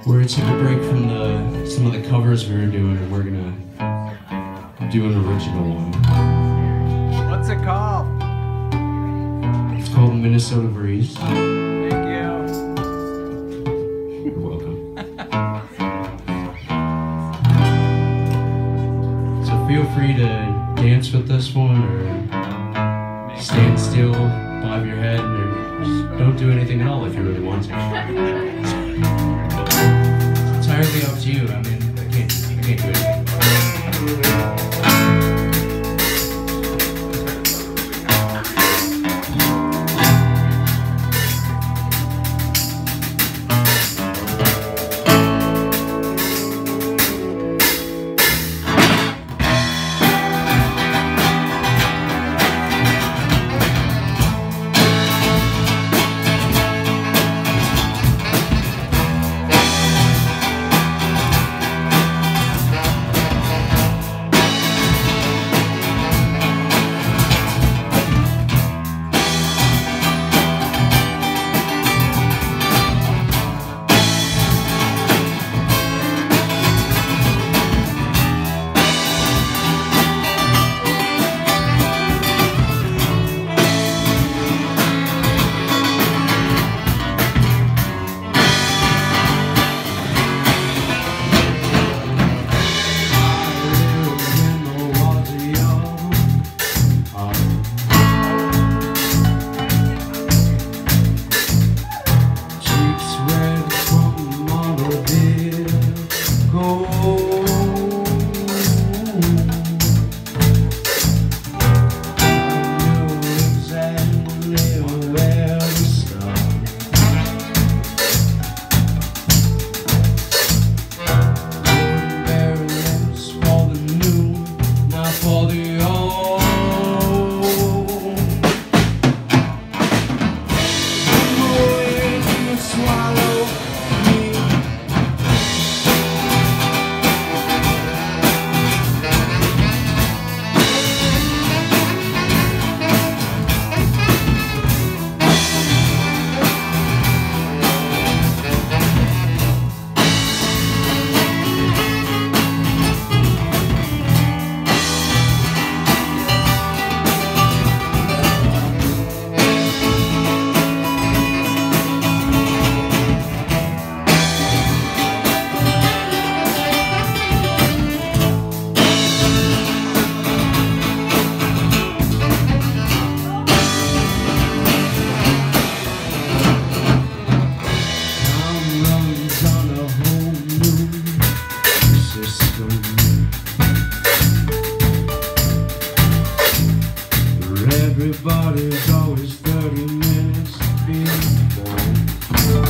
We're gonna take a break from some of the covers we were doing, and we're gonna do an original one. What's it called? It's called Minnesota Breeze. Thank you. You're welcome. So feel free to dance with this one, or stand still, bob your head, or just don't do anything at all if you really want to. It's entirely up to you. I mean, I can't do anything. Everybody's always 30 minutes before.